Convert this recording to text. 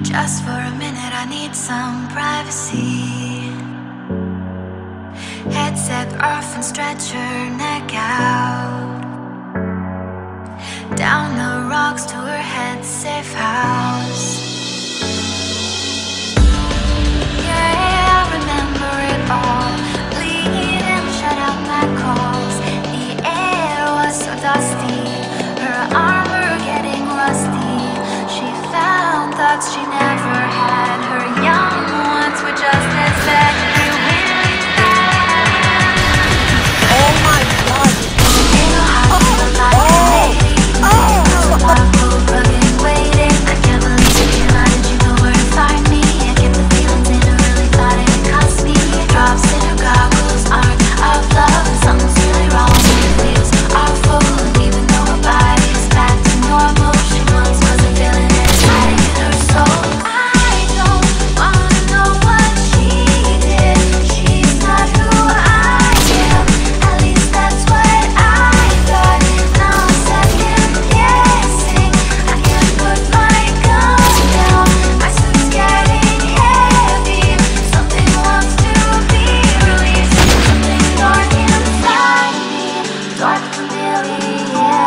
Just for a minute, I need some privacy. Headset off and stretch your neck out. Down the rocks to her head safe house. Yeah, I remember it all. Bleeding, shut out my calls. The air was so dusty, her armor getting rusty. She found thoughts she never had. Her young ones were just as bad. They really bad. Oh my God! You know how to feel like a lady. So I pulled plug and waiting. I can't believe it. How did you know where to find me? I kept the feelings in. I really thought it cost me. Drops in her goggles aren't of love. Something's really wrong. The wheels are full. And even though her body's back to normal, she once wasn't feeling it. Hiding in her soul. I don't wanna know what she did. She's not who I am. At least that's what I thought. Now I'm second guessing. I can't put my gun down. My suit's getting heavy. Something wants to be released. Something dark inside me. Dark familiar.